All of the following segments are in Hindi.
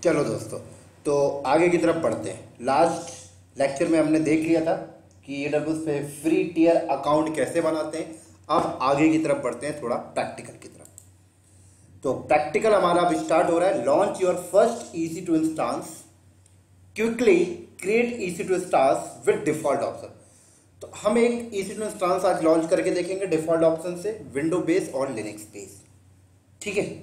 चलो दोस्तों, तो आगे की तरफ बढ़ते हैं। लास्ट लेक्चर में हमने देख लिया था कि AWS पे फ्री टियर अकाउंट कैसे बनाते हैं। अब आगे की तरफ बढ़ते हैं, थोड़ा प्रैक्टिकल की तरफ। तो प्रैक्टिकल हमारा अब स्टार्ट हो रहा है। Launch your first EC2 instance, quickly create EC2 instance with default option. तो हम एक EC2 इंस्टांस आज लॉन्च करके देखेंगे डिफॉल्ट ऑप्शन से, विंडो बेस और लिनक्स बेस। ठीक है,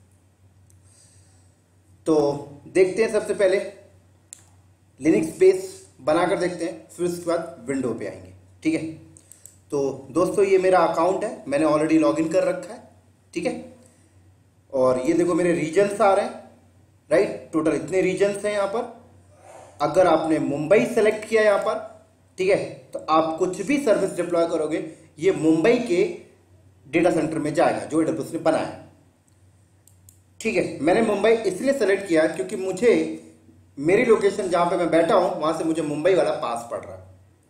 तो देखते हैं। सबसे पहले लिनक्स बेस बनाकर देखते हैं, फिर उसके बाद विंडो पे आएंगे। ठीक है, तो दोस्तों ये मेरा अकाउंट है, मैंने ऑलरेडी लॉगिन कर रखा है। ठीक है, और ये देखो मेरे रीजन्स आ रहे हैं। राइट, टोटल इतने रीजन्स हैं यहाँ पर। अगर आपने मुंबई सेलेक्ट किया यहाँ पर, ठीक है, तो आप कुछ भी सर्विस डिप्लॉय करोगे ये मुंबई के डेटा सेंटर में जाएगा जो AWS ने बनाया है। ठीक है, मैंने मुंबई इसलिए सेलेक्ट किया क्योंकि मुझे मेरी लोकेशन जहां पे मैं बैठा हूं वहां से मुझे मुंबई वाला पास पड़ रहा है।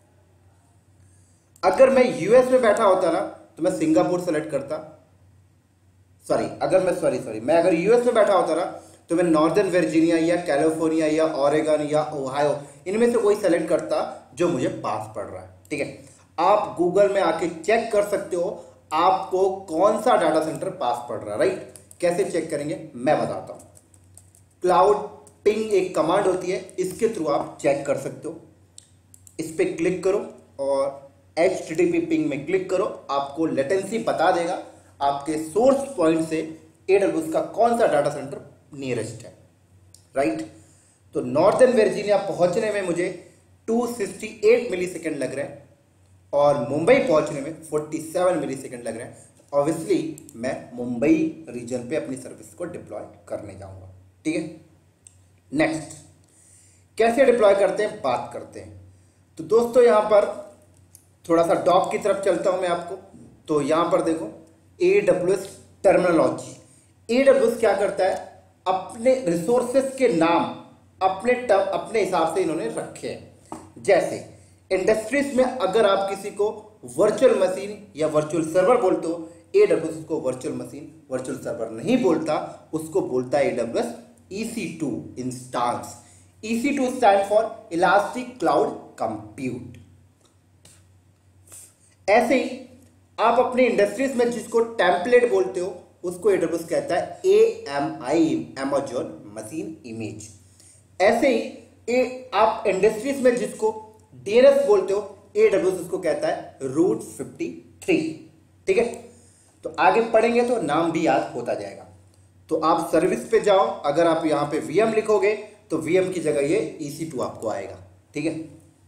अगर मैं US में बैठा होता ना तो मैं सिंगापुर सेलेक्ट करता। मैं अगर US में बैठा होता ना तो मैं नॉर्दर्न वर्जीनिया या कैलिफोर्निया या ऑरेगन या ओहायो इनमें से कोई सेलेक्ट करता जो मुझे पास पड़ रहा है। ठीक है, आप गूगल में आके चेक कर सकते हो आपको कौन सा डाटा सेंटर पास पड़ रहा है। राइट, कैसे चेक करेंगे मैं बताता हूं। क्लाउड पिंग एक कमांड होती है, इसके थ्रू आप चेक कर सकते हो। इस पर क्लिक करो और HTTP पिंग में क्लिक करो, आपको लेटेंसी बता देगा आपके सोर्स पॉइंट से AWS का कौन सा डाटा सेंटर नियरेस्ट है। राइट, तो नॉर्दर्न वर्जीनिया पहुंचने में मुझे 268 मिलीसेकंड लग रहे हैं और मुंबई पहुंचने में 47 मिलीसेकंड लग रहे हैं। ऑब्वियसली मैं मुंबई रीजन पे अपनी सर्विस को डिप्लॉय करने जाऊंगा। ठीक है, नेक्स्ट कैसे डिप्लॉय करते हैं बात करते हैं। तो दोस्तों यहां पर थोड़ा सा डॉक की तरफ चलता हूं मैं आपको। तो यहां पर देखो AWS टर्मिनोलॉजी। AWS क्या करता है, अपने रिसोर्सेस के नाम अपने हिसाब से इन्होंने रखे हैं। जैसे इंडस्ट्रीज में अगर आप किसी को वर्चुअल मशीन या वर्चुअल सर्वर बोलते हो, AWS उसको वर्चुअल मशीन वर्चुअल सर्वर नहीं बोलता, उसको बोलता है AWS EC2 instance. EC2 stand for elastic cloud compute. ऐसे ही आप अपनी इंडस्ट्रीज में जिसको टेम्पलेट बोलते हो उसको AWS कहता है AMI, Amazon मशीन इमेज। ऐसे ही आप इंडस्ट्रीज में जिसको DNS बोलते हो AWS उसको कहता है रूट 53। ठीक है, तो आगे पढ़ेंगे तो नाम भी याद होता जाएगा। तो आप सर्विस पे जाओ, अगर आप यहां पे VM लिखोगे तो VM की जगह ये EC2 आपको आएगा। ठीक है,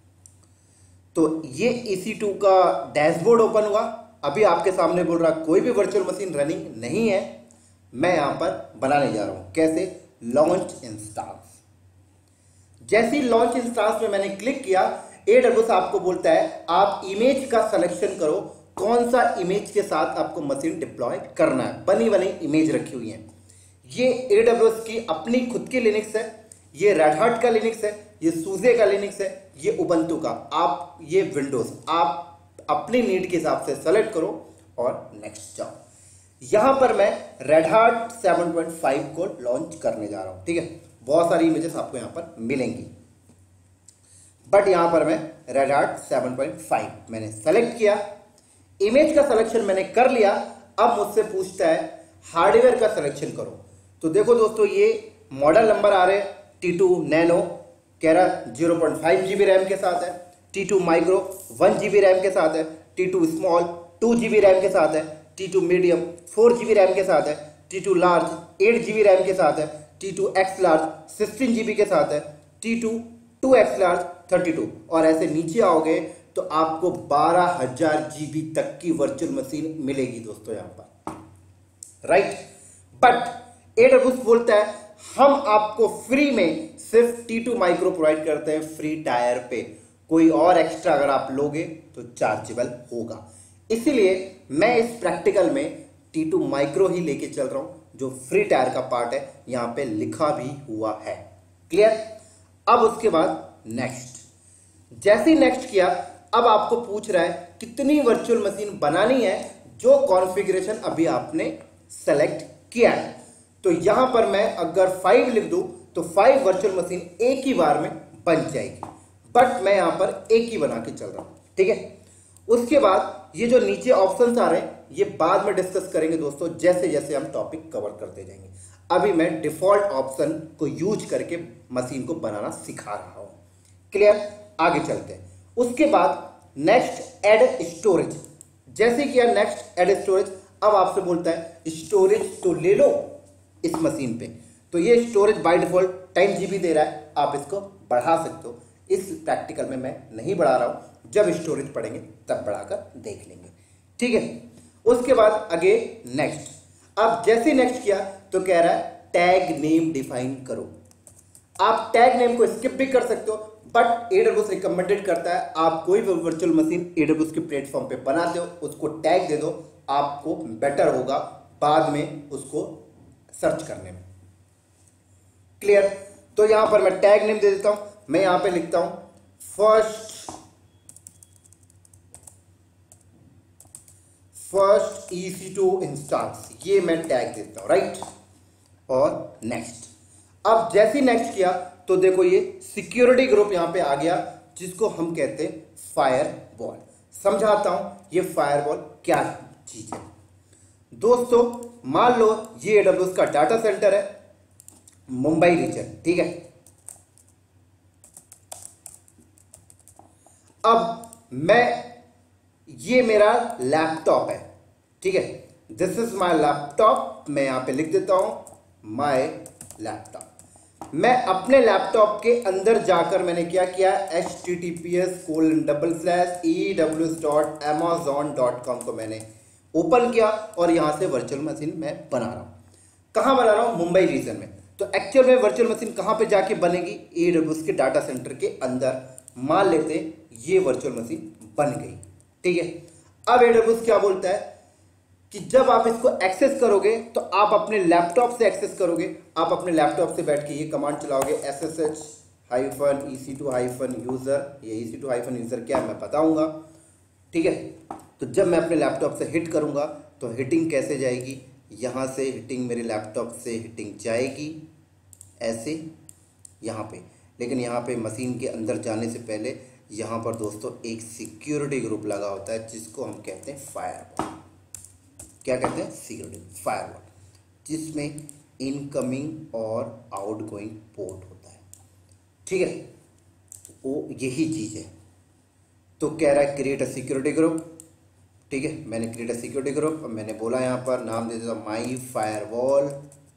तो ये EC2 का डैशबोर्ड ओपन हुआ। अभी आपके सामने बोल रहा कोई भी वर्चुअल मशीन रनिंग नहीं है, मैं यहां पर बनाने जा रहा हूं। कैसे, लॉन्च इंस्टांस। जैसे ही लॉन्च इंस्टांस में मैंने क्लिक किया, AWS आपको बोलता है आप इमेज का सिलेक्शन करो, कौन सा इमेज के साथ आपको मशीन डिप्लॉय करना है। बनी बनी इमेज रखी हुई है। ये AWS की अपनी खुद की लिनक्स है, ये रेड हार्ट का लिनक्स है, ये सूजे का लिनक्स है, ये उबंटू का, आप ये विंडोज, आप अपनी नीड के हिसाब से सेलेक्ट करो और नेक्स्ट जाओ। यहां पर मैं रेड हार्ट 7.5 को लॉन्च करने जा रहा हूं। ठीक है, बहुत सारी इमेजेस आपको यहां पर मिलेंगी, बट यहां पर मैं रेड हार्ट 7.5 मैंने सेलेक्ट किया। इमेज का सिलेक्शन मैंने कर लिया। अब मुझसे पूछता है हार्डवेयर का सिलेक्शन करो। तो देखो दोस्तों, ये मॉडल नंबर आ रहे T2 नैनो, कह रहा 0.5 GB रैम के साथ है। T2 माइक्रो 1 GB रैम के साथ है। T2 स्मॉल 2 GB रैम के साथ है। T2 मीडियम 4 GB रैम के साथ है। T2 लार्ज 8 GB रैम के साथ है। T2 X लार्ज 16 GB के साथ है। T2 2X large 32। और ऐसे नीचे आओगे तो आपको 12,000 GB तक की वर्चुअल मशीन मिलेगी दोस्तों यहां पर। राइट, बट AWS बोलता है हम आपको फ्री में सिर्फ T2 माइक्रो प्रोवाइड करते हैं फ्री टायर पे, कोई और एक्स्ट्रा अगर आप लोगे तो चार्जेबल होगा। इसीलिए मैं इस प्रैक्टिकल में T2 माइक्रो ही लेके चल रहा हूं, जो फ्री टायर का पार्ट है, यहां पे लिखा भी हुआ है। क्लियर। अब उसके बाद नेक्स्ट, जैसे ही नेक्स्ट किया, अब आपको पूछ रहा है कितनी वर्चुअल मशीन बनानी है जो कॉन्फ़िगरेशन अभी आपने सेलेक्ट किया है। तो यहां पर मैं अगर 5 लिख दूं तो 5 वर्चुअल मशीन एक ही बार में बन जाएगी, बट मैं यहां पर एक ही बना के चल रहा हूं, ठीक है। उसके बाद ये जो नीचे ऑप्शंस आ रहे हैं ये बाद में डिस्कस करेंगे दोस्तों, जैसे जैसे हम टॉपिक कवर करते जाएंगे। अभी मैं डिफॉल्ट ऑप्शन को यूज करके मशीन को बनाना सिखा रहा हूं। क्लियर, आगे चलते हैं। उसके बाद नेक्स्ट ऐड स्टोरेज, जैसे किया नेक्स्ट ऐड स्टोरेज, अब आपसे बोलता है स्टोरेज तो ले लो इस मशीन पे, तो ये स्टोरेज बाय डिफॉल्ट 10 GB दे रहा है, आप इसको बढ़ा सकते हो। इस प्रैक्टिकल में मैं नहीं बढ़ा रहा हूं, जब स्टोरेज पढ़ेंगे तब बढ़ाकर देख लेंगे, ठीक है। उसके बाद आगे नेक्स्ट, अब जैसे नेक्स्ट किया तो कह रहा है टैग नेम डिफाइन करो। आप टैग नेम को स्किप भी कर सकते हो, बट AWS रिकमेंडेड करता है आप कोई भी वर्चुअल मशीन AWS के प्लेटफॉर्म पे बनाते हो उसको टैग दे दो, आपको बेटर होगा बाद में उसको सर्च करने में। क्लियर, तो यहां पर मैं टैग नेम दे देता हूं। मैं यहां पे लिखता हूं फर्स्ट EC2 इंस्टांस, ये मैं टैग देता हूं, राइट। और नेक्स्ट, अब जैसे नेक्स्ट किया तो देखो ये सिक्योरिटी ग्रुप यहां पे आ गया, जिसको हम कहते हैं फायरवॉल। समझाता हूं ये फायरवॉल क्या चीज है। दोस्तों मान लो ये AWS का डाटा सेंटर है मुंबई रीजन, ठीक है। अब ये मेरा लैपटॉप है, ठीक है, दिस इज माय लैपटॉप। मैं यहां पे लिख देता हूं माय लैपटॉप। मैं अपने लैपटॉप के अंदर जाकर मैंने क्या किया, https://ews.amazon.com को मैंने ओपन किया और यहां से वर्चुअल मशीन मैं बना रहा हूं। कहां बना रहा हूं, मुंबई रीजन में। तो एक्चुअल में वर्चुअल मशीन कहां पे जाके बनेगी, AWS के डाटा सेंटर के अंदर। मान लेते ये वर्चुअल मशीन बन गई, ठीक है। अब AWS क्या बोलता है कि जब आप इसको एक्सेस करोगे तो आप अपने लैपटॉप से एक्सेस करोगे। आप अपने लैपटॉप से बैठ के ये कमांड चलाओगे SSH-EC2-user। ये EC2-user क्या है मैं बताऊंगा, ठीक है। तो जब मैं अपने लैपटॉप से हिट करूंगा तो हिटिंग कैसे जाएगी, यहां से हिटिंग मेरे लैपटॉप से हिटिंग जाएगी ऐसे यहां पे। लेकिन यहाँ पे मशीन के अंदर जाने से पहले यहाँ पर दोस्तों एक सिक्योरिटी ग्रुप लगा होता है, जिसको हम कहते हैं फायरवॉल। क्या कहते हैं, सिक्योरिटी फायरवॉल, जिसमें इनकमिंग और आउटगोइंग पोर्ट होता है, ठीक है। वो यही चीज़ है। तो कह रहा है क्रिएट अ सिक्योरिटी ग्रुप, ठीक है। मैंने क्रिएट अ सिक्योरिटी ग्रुप, मैंने बोला यहाँ पर नाम दे देता माई फायरवॉल,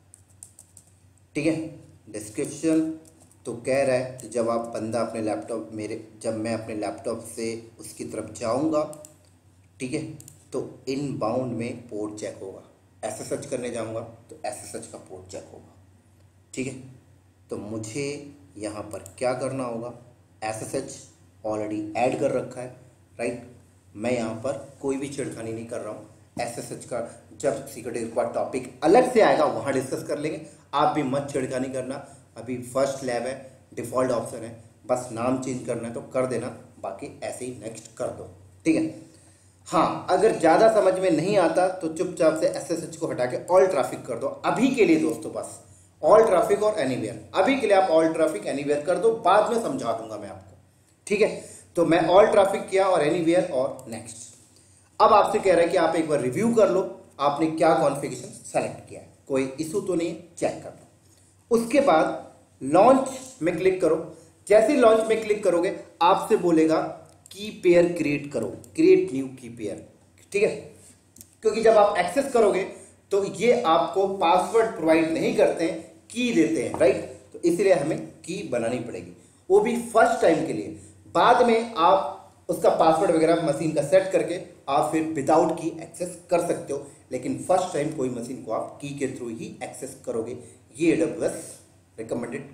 ठीक है। डिस्क्रिप्शन, तो कह रहा है कि जब आप बंदा अपने लैपटॉप जब मैं अपने लैपटॉप से उसकी तरफ जाऊंगा, ठीक है, तो इनबाउंड में पोर्ट चेक होगा। SSH करने जाऊंगा तो SSH का पोर्ट चेक होगा, ठीक है। तो मुझे यहाँ पर क्या करना होगा, SSH ऑलरेडी ऐड कर रखा है, राइट। मैं यहाँ पर कोई भी छेड़खानी नहीं कर रहा हूँ। SSH का जब सिक्योरिटी का टॉपिक अलग से आएगा वहाँ डिस्कस कर लेंगे, आप भी मत छेड़खानी करना। अभी फर्स्ट लैब है, डिफ़ॉल्ट ऑप्शन है, बस नाम चेंज करना है तो कर देना, बाकी ऐसे ही नेक्स्ट कर दो, ठीक है। हाँ, अगर ज़्यादा समझ में नहीं आता तो चुपचाप से SSH को हटा के ऑल ट्रैफिक कर दो अभी के लिए दोस्तों, बस ऑल ट्रैफिक और एनीवेयर। अभी के लिए आप ऑल ट्रैफिक एनीवेयर कर दो, बाद में समझा दूंगा मैं आपको, ठीक है। तो मैं ऑल ट्रैफिक किया और एनीवेयर और नेक्स्ट। अब आपसे कह रहा है कि आप एक बार रिव्यू कर लो आपने क्या कॉन्फ़िगरेशन सेलेक्ट किया है, कोई इशू तो नहीं, चेक कर लो। उसके बाद लॉन्च में क्लिक करो। जैसे लॉन्च में क्लिक करोगे आपसे बोलेगा की पेयर क्रिएट करो, क्रिएट न्यू की पेयर, ठीक है। क्योंकि जब आप एक्सेस करोगे तो ये आपको पासवर्ड प्रोवाइड नहीं करते हैं, की देते हैं, राइट। तो इसलिए हमें की बनानी पड़ेगी, वो भी फर्स्ट टाइम के लिए। बाद में आप उसका पासवर्ड वगैरह मशीन का सेट करके आप फिर विदाउट की एक्सेस कर सकते हो, लेकिन फर्स्ट टाइम कोई मशीन को आप की के थ्रू ही एक्सेस करोगे। ये AWS रिकमेंडेड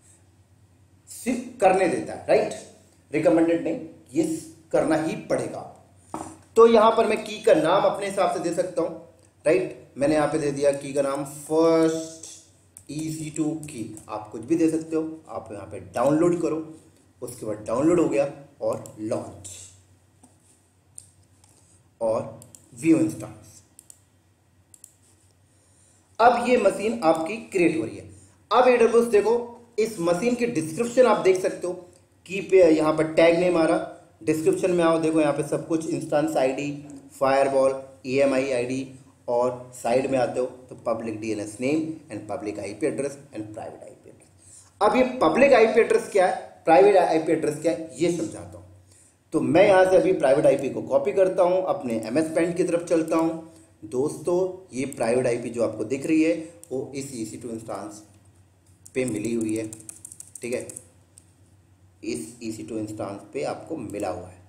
करने देता है, राइट। रिकमेंडेड नहीं, ये करना ही पड़ेगा। तो यहां पर मैं की का नाम अपने हिसाब से दे सकता हूं, राइट। मैंने यहां पे दे दिया की का नाम फर्स्ट EC2 की, आप कुछ भी दे सकते हो। आप यहां पे डाउनलोड करो, उसके बाद डाउनलोड हो गया और लॉन्च और व्यू इंस्टांस। अब ये मशीन आपकी क्रिएट हो रही है। अब AWS देखो, इस मशीन की डिस्क्रिप्शन आप देख सकते हो की पे यहाँ पर टैग नेम आ रहा, डिस्क्रिप्शन में आओ, देखो यहाँ पे सब कुछ instance ID, firewall, EMI ID, और साइड में आते हो तो public DNS name and public IP address and private IP address. अब ये पब्लिक IP एड्रेस क्या है, प्राइवेट IP एड्रेस क्या है, ये समझाता हूँ। तो मैं यहाँ से अभी प्राइवेट IP को कॉपी करता हूँ, अपने MS Paint की तरफ चलता हूँ। दोस्तों ये प्राइवेट IP जो आपको दिख रही है वो इस EC2 इंस्टांस पे मिली हुई है, ठीक है, इस EC2 इंस्टांस पे आपको मिला हुआ है,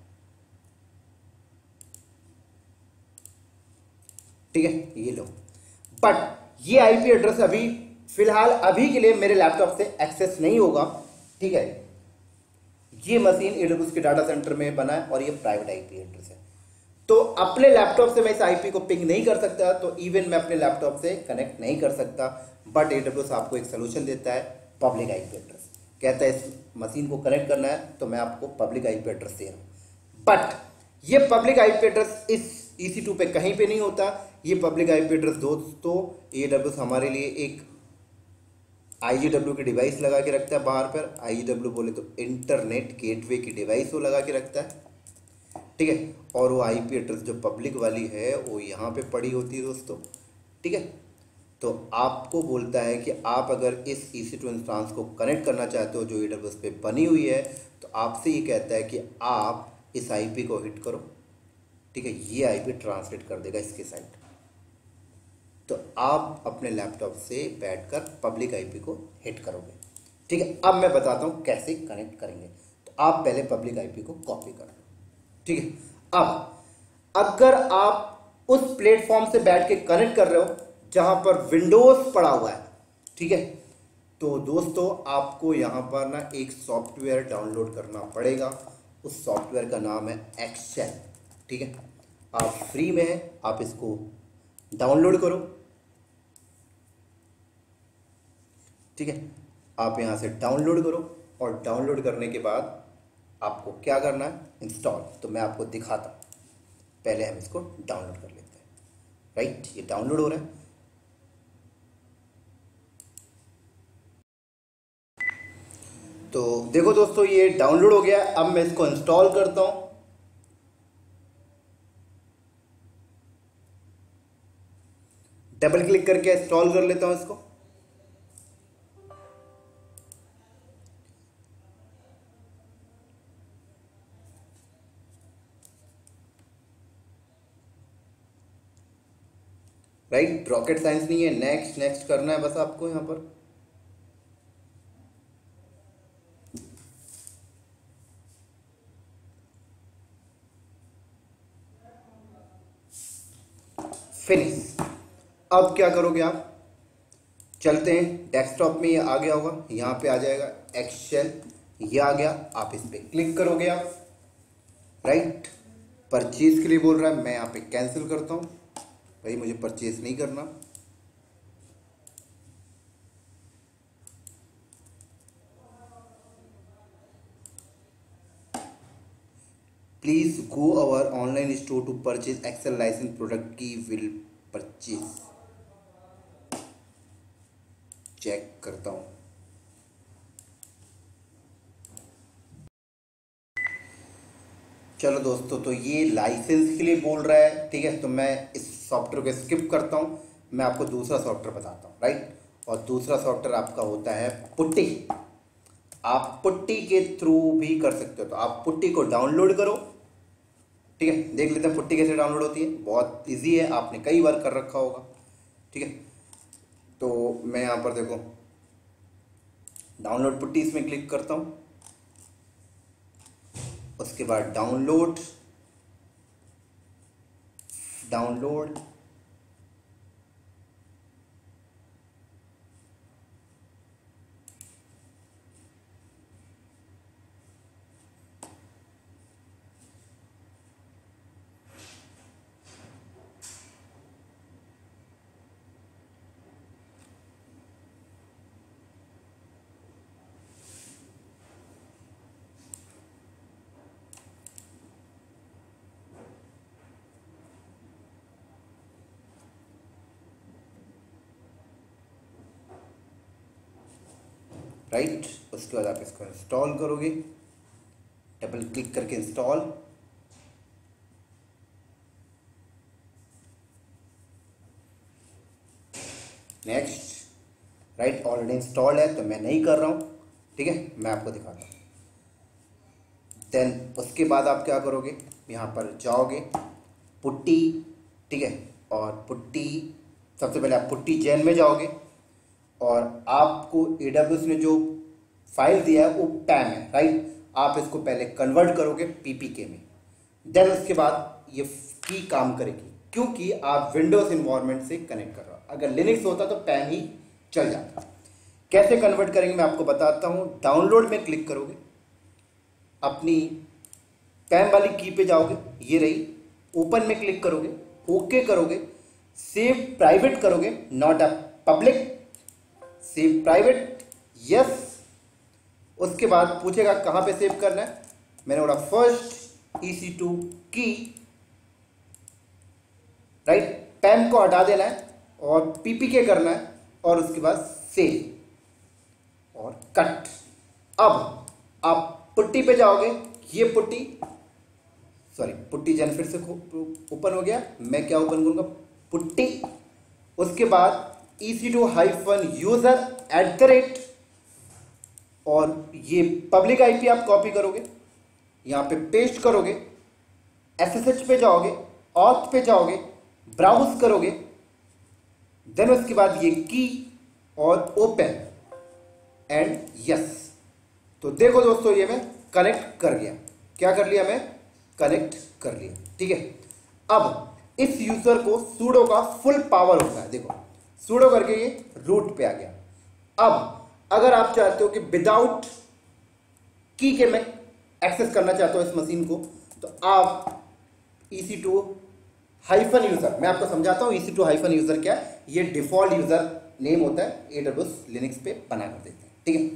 ठीक है, ये लो। बट ये IP एड्रेस अभी फिलहाल अभी के लिए मेरे लैपटॉप से एक्सेस नहीं होगा, ठीक है। ये मशीन AWS के डाटा सेंटर में बना है और ये प्राइवेट IP एड्रेस है। तो अपने लैपटॉप से मैं इस IP को पिंग नहीं कर सकता, तो इवन मैं अपने लैपटॉप से कनेक्ट नहीं कर सकता। बट AWS आपको एक सोल्यूशन देता है, पब्लिक IP एड्रेस। कहता है इस मशीन को कनेक्ट करना है तो मैं आपको पब्लिक IP एड्रेस दे रहा हूँ। बट ये पब्लिक IP एड्रेस इस EC2 पे कहीं पे नहीं होता। ये पब्लिक IP एड्रेस दोस्तों AWS हमारे लिए एक IGW की डिवाइस लगा के रखता है बाहर पर। IGW बोले तो इंटरनेट गेटवे की डिवाइस वो लगा के रखता है, ठीक है। और वो IP एड्रेस जो पब्लिक वाली है वो यहाँ पे पड़ी होती है दोस्तों, ठीक है। तो आपको बोलता है कि आप अगर इस EC2 इंस्टांस को कनेक्ट करना चाहते हो जो AWS पे बनी हुई है, तो आपसे ये कहता है कि आप इस IP को हिट करो, ठीक है। ये IP ट्रांसलेट कर देगा इसके साइड, तो आप अपने लैपटॉप से बैठकर पब्लिक IP को हिट करोगे, ठीक है। अब मैं बताता हूँ कैसे कनेक्ट करेंगे। तो आप पहले पब्लिक IP को कॉपी कर लो, ठीक है। अब अगर आप उस प्लेटफॉर्म से बैठ के कनेक्ट कर रहे हो जहां पर विंडोज पड़ा हुआ है, ठीक है, तो दोस्तों आपको यहां पर ना एक सॉफ्टवेयर डाउनलोड करना पड़ेगा। उस सॉफ्टवेयर का नाम है एक्सेल, ठीक है। आप फ्री में है, आप इसको डाउनलोड करो, ठीक है। आप यहां से डाउनलोड करो और डाउनलोड करने के बाद आपको क्या करना है, इंस्टॉल। तो मैं आपको दिखाता हूं, पहले हम इसको डाउनलोड कर लेते हैं। राइट, ये डाउनलोड हो रहा है। तो देखो दोस्तों ये डाउनलोड हो गया। अब मैं इसको इंस्टॉल करता हूं। डबल क्लिक करके इंस्टॉल कर लेता हूं इसको। राइट, रॉकेट साइंस नहीं है, नेक्स्ट नेक्स्ट करना है बस आपको यहां पर। फिनिश। अब क्या करोगे आप, चलते हैं डेस्कटॉप में, ये आ गया होगा, यहाँ पे आ जाएगा एक्सेल, ये आ गया। आप इस पर क्लिक करोगे आप, राइट। परचेज के लिए बोल रहा है, मैं यहाँ पे कैंसिल करता हूँ, भाई मुझे परचेज नहीं करना। Please go our online store to purchase Excel licence product key will purchase. Check करता हूँ। चलो दोस्तों, तो ये लाइसेंस के लिए बोल रहा है, ठीक है। तो मैं इस सॉफ्टवेयर को स्किप करता हूँ, मैं आपको दूसरा सॉफ्टवेयर बताता हूँ, राइट। और दूसरा सॉफ्टवेयर आपका होता है पुट्टी। आप पुट्टी के थ्रू भी कर सकते हो। तो आप पुट्टी को डाउनलोड करो, ठीक है। देख लेते हैं पुट्टी कैसे डाउनलोड होती है, बहुत इजी है, आपने कई बार कर रखा होगा, ठीक है। तो मैं यहाँ पर देखो डाउनलोड पुट्टी, इसमें क्लिक करता हूँ। उसके बाद डाउनलोड, डाउनलोड, राइट। उसके बाद आप इसको इंस्टॉल करोगे, डबल क्लिक करके install. Next, right, already installed है तो मैं नहीं कर रहा हूँ, ठीक है, मैं आपको दिखाता हूँ। देन उसके बाद आप क्या करोगे, यहाँ पर जाओगे, पुट्टी, ठीक है, और पुट्टी, सबसे पहले आप पुट्टी जैन में जाओगे और आपको AWS ने जो फाइल दिया है वो पैम है, राइट। आप इसको पहले कन्वर्ट करोगे PPK में, देन उसके बाद ये की काम करेगी, क्योंकि आप विंडोज इन्वायरमेंट से कनेक्ट कर रहे हो। अगर लिनक्स होता तो पैम ही चल जाता। कैसे कन्वर्ट करेंगे मैं आपको बताता हूँ। डाउनलोड में क्लिक करोगे, अपनी पैम वाली की पे जाओगे, ये रही, ओपन में क्लिक करोगे, ओके करोगे, सेव प्राइवेट करोगे, not a public, save private, yes. उसके बाद पूछेगा कहाँ पे सेव करना है, मैंने बोला फर्स्ट EC2 की, राइट, पैम को हटा देना है और PPK करना है और उसके बाद सेव और कट। अब आप पुट्टी पे जाओगे, ये पुट्टी, सॉरी पुट्टी जन फिर से ओपन हो गया, मैं क्या ओपन करूंगा, पुट्टी। उसके बाद EC2-user@ और ये पब्लिक IP आप कॉपी करोगे, यहाँ पे पेस्ट करोगे, SSH पे जाओगे, ऑथ पे जाओगे, ब्राउज करोगे, देन उसके बाद ये की और ओपन एंड यस। तो देखो दोस्तों, ये मैं कनेक्ट कर गया। क्या कर लिया, मैं कनेक्ट कर लिया, ठीक है। अब इस यूजर को सूडो का फुल पावर होता है, देखो सूडो करके ये रूट पे आ गया। अब अगर आप चाहते हो कि विदाउट की के मैं एक्सेस करना चाहता हूं इस मशीन को, तो आप EC2-user, मैं आपको समझाता हूं EC2-user क्या है। ये डिफॉल्ट यूजर नेम होता है, AWS लिनक्स पे बना कर देते हैं, ठीक है।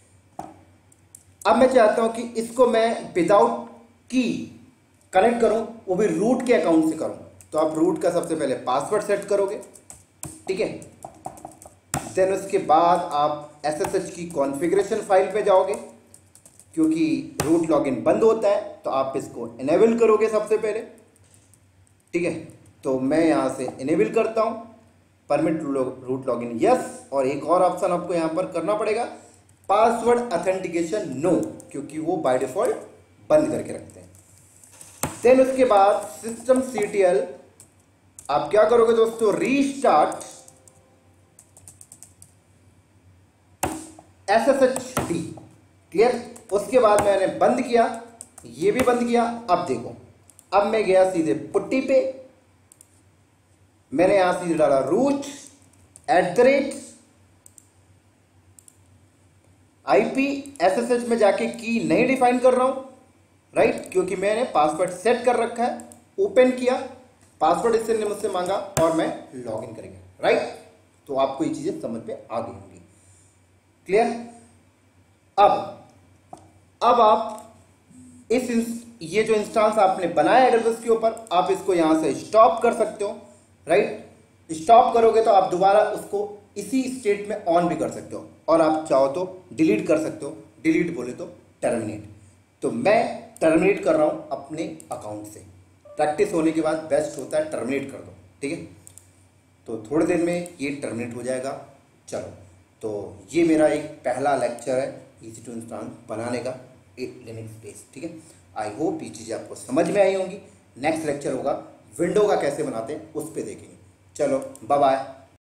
अब मैं चाहता हूं कि इसको मैं विदाउट की कनेक्ट करूं, वो भी रूट के अकाउंट से करूं, तो आप रूट का सबसे पहले पासवर्ड सेट करोगे, ठीक है। देन उसके बाद आप SSH की कॉन्फ़िगरेशन फाइल पे जाओगे, क्योंकि रूट लॉगिन बंद होता है तो आप इसको इनेबल करोगे सबसे पहले, ठीक है। तो मैं यहाँ से इनेबल करता हूँ, परमिट रूट लॉगिन यस, और एक और ऑप्शन आपको यहाँ पर करना पड़ेगा, पासवर्ड ऑथेंटिकेशन नो, क्योंकि वो बाय डिफॉल्ट बंद करके रखते हैं। देन उसके बाद systemctl आप क्या करोगे दोस्तों, रीस्टार्ट SSHD, क्लियर। उसके बाद मैंने बंद किया, ये भी बंद किया। अब देखो, अब मैं गया सीधे पुट्टी पे, मैंने यहां सीधे डाला root@IP, SSH में जाके की नहीं डिफाइन कर रहा हूं, राइट, क्योंकि मैंने पासवर्ड सेट कर रखा है। ओपन किया, पासवर्ड इसने मुझसे मांगा और मैं लॉग इन करेंगे, राइट। तो आपको ये चीजें समझ में आ गई होंगी, क्लियर। अब आप ये जो इंस्टांस आपने बनाया AWS के ऊपर, आप इसको यहां से स्टॉप कर सकते हो, राइट। स्टॉप करोगे तो आप दोबारा उसको इसी स्टेट में ऑन भी कर सकते हो, और आप चाहो तो डिलीट कर सकते हो, डिलीट बोले तो टर्मिनेट। तो मैं टर्मिनेट कर रहा हूं अपने अकाउंट से। प्रैक्टिस होने के बाद बेस्ट होता है टर्मिनेट कर दो, ठीक है। तो थोड़ी देर में ये टर्मिनेट हो जाएगा। चलो, तो ये मेरा एक पहला लेक्चर है EC2 इंस्टांस बनाने का लिनक्स बेस, ठीक है। आई होप ये चीज़ें आपको समझ में आई होंगी। नेक्स्ट लेक्चर होगा विंडो का कैसे बनाते हैं, उस पर देखेंगे। चलो, बाय बाय।